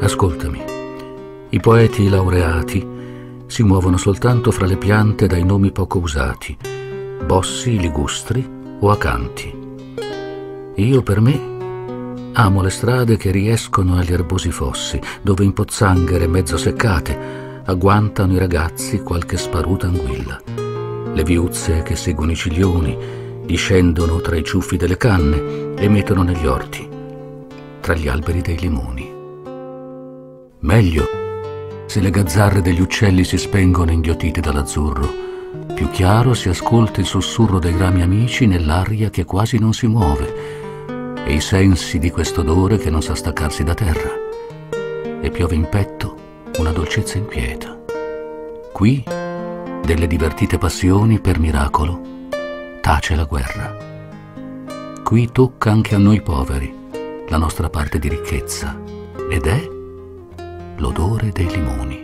Ascoltami, i poeti laureati si muovono soltanto fra le piante dai nomi poco usati, bossi, ligustri o acanti. Io, per me, amo le strade che riescono agli erbosi fossi, dove in pozzanghere mezzo seccate agguantano i ragazzi qualche sparuta anguilla. Le viuzze che seguono i ciglioni discendono tra i ciuffi delle canne e mettono negli orti, tra gli alberi dei limoni. Meglio se le gazzarre degli uccelli si spengono inghiottite dall'azzurro. Più chiaro si ascolta il sussurro dei rami amici nell'aria che quasi non si muove e i sensi di quest'odore che non sa staccarsi da terra. E piove in petto una dolcezza inquieta. Qui, delle divertite passioni, per miracolo, tace la guerra. Qui tocca anche a noi poveri la nostra parte di ricchezza, ed è l'odore dei limoni.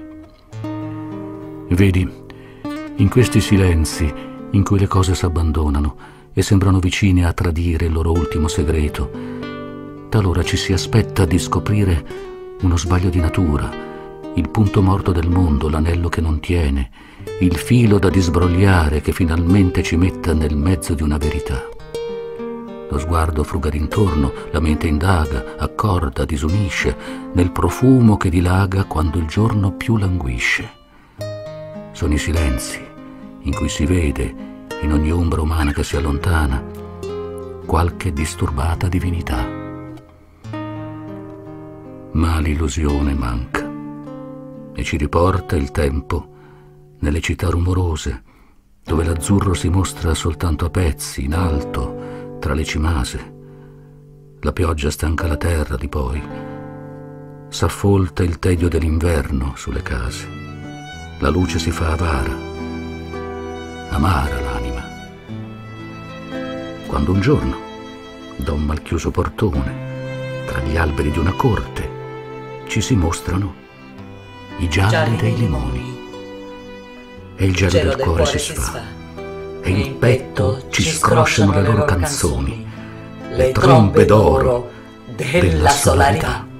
Vedi, in questi silenzi in cui le cose s'abbandonano e sembrano vicine a tradire il loro ultimo segreto, talora ci si aspetta di scoprire uno sbaglio di natura, il punto morto del mondo, l'anello che non tiene, il filo da disbrogliare che finalmente ci metta nel mezzo di una verità. Lo sguardo fruga d'intorno, la mente indaga, accorda, disunisce, nel profumo che dilaga quando il giorno più languisce. Sono i silenzi in cui si vede, in ogni ombra umana che si allontana, qualche disturbata divinità. Ma l'illusione manca e ci riporta il tempo nelle città rumorose, dove l'azzurro si mostra soltanto a pezzi, in alto, tra le cimase. La pioggia stanca la terra di poi, s'affolta il tedio dell'inverno sulle case. La luce si fa avara, amara l'anima. Quando un giorno, da un malchiuso portone, tra gli alberi di una corte, ci si mostrano i gialli dei limoni. E il gelo del cuore si sfa, e in petto ci scrosciano le loro canzoni, le trombe d'oro della solarità.